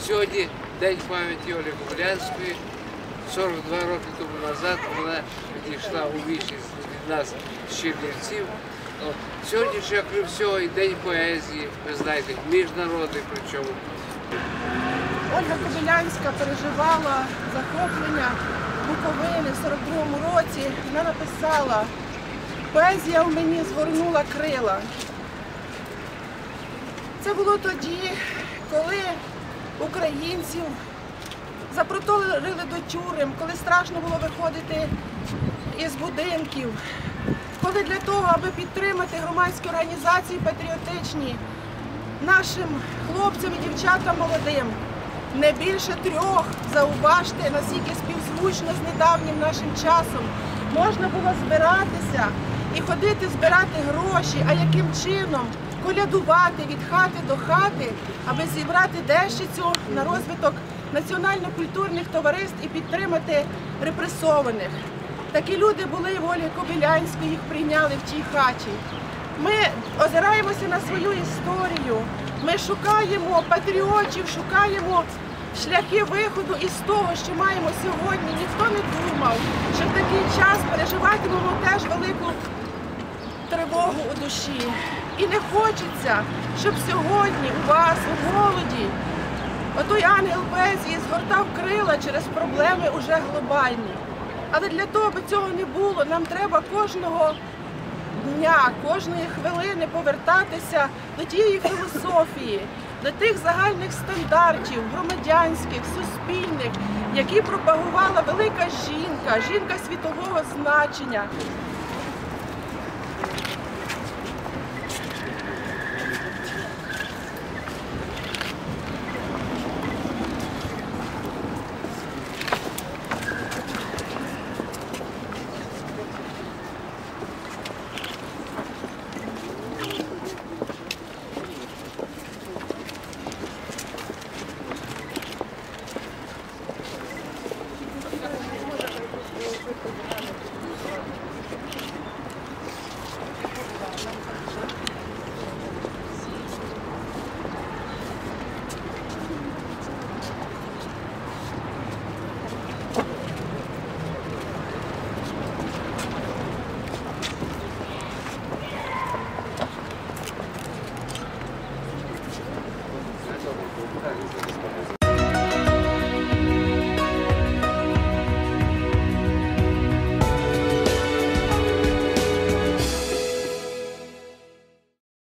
Сьогодні День пам'яті Ольги Кобилянської. 42 роки тому назад вона відійшла у вічність від нас з Чернівців. Сьогодні ж, крім всього, і День поезії, ви знаєте, міжнародний причому. Ольга Кобилянська переживала захоплення Буковини в 42-му році. Вона написала: «Поезія в мені згорнула крила». Це було тоді, коли українців запроторили до тюрем, коли страшно було виходити із будинків, коли для того, аби підтримати громадські організації патріотичні нашим хлопцям і дівчатам молодим, не більше 3, зауважте, наскільки співзвучно з недавнім нашим часом, можна було збиратися і ходити збирати гроші, а яким чином? Колядувати від хати до хати, аби зібрати дещицю на розвиток національно-культурних товариств і підтримати репресованих. Такі люди були в Ольги Кобилянської, їх прийняли в тій хаті. Ми озираємося на свою історію, ми шукаємо патріотів, шукаємо шляхи виходу із того, що маємо сьогодні. Ніхто не думав, що в такий час переживатимемо теж велику тривогу у душі. І не хочеться, щоб сьогодні у вас, у молоді, отой ангел поезії згортав крила через проблеми уже глобальні. Але для того, аби цього не було, нам треба кожного дня, кожної хвилини повертатися до тієї філософії, до тих загальних стандартів громадянських, суспільних, які пропагувала велика жінка, жінка світового значення.